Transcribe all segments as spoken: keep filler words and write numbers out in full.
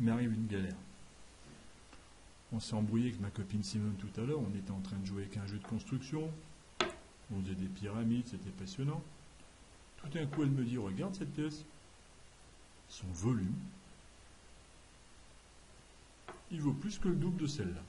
m'arrive une galère. On s'est embrouillé avec ma copine Simone tout à l'heure, on était en train de jouer avec un jeu de construction, on faisait des pyramides, c'était passionnant. Tout d'un coup, elle me dit, regarde cette pièce, son volume, il vaut plus que le double de celle-là.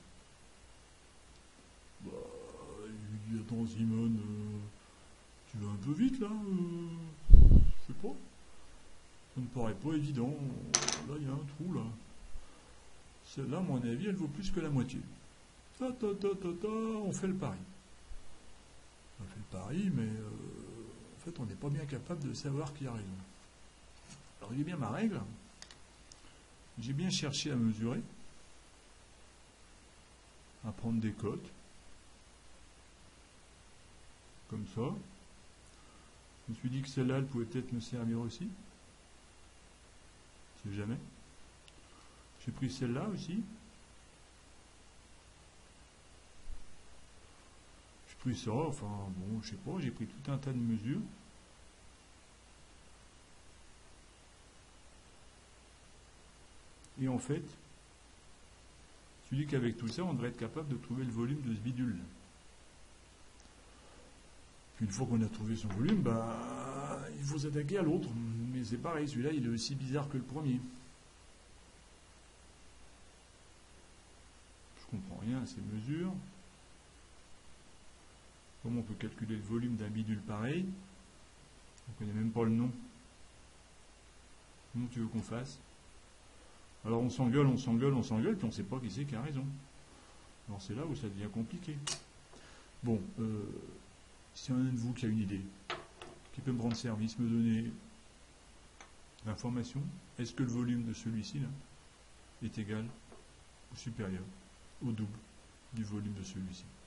Bah, je lui dis, attends Simone, euh, tu vas un peu vite là euh, je sais pas. Ça me paraît pas évident. Là, il y a un trou là. Celle-là, à mon avis, elle vaut plus que la moitié. Ta, ta, ta, ta, ta, on fait le pari. On fait le pari, mais euh, en fait, on n'est pas bien capable de savoir qui a raison. Alors, j'ai bien ma règle. J'ai bien cherché à mesurer, à prendre des cotes, comme ça. Je me suis dit que celle-là, elle pouvait peut-être me servir aussi. Je sais jamais. J'ai pris celle-là aussi. J'ai pris ça, enfin, bon, je sais pas, j'ai pris tout un tas de mesures. Et en fait, je me dis qu'avec tout ça, on devrait être capable de trouver le volume de ce bidule. Puis une fois qu'on a trouvé son volume, bah, il faut s'attaquer à l'autre. Mais c'est pareil, celui-là, il est aussi bizarre que le premier. Je comprends rien à ces mesures. Comment on peut calculer le volume d'un bidule pareil? On ne connaît même pas le nom. Comment tu veux qu'on fasse? Alors on s'engueule, on s'engueule, on s'engueule, puis on ne sait pas qui c'est qui a raison. Alors c'est là où ça devient compliqué. Bon, euh, s'il y en a un de vous qui a une idée, qui peut me rendre service, me donner l'information, est-ce que le volume de celui-ci là est égal ou supérieur au double du volume de celui-ci?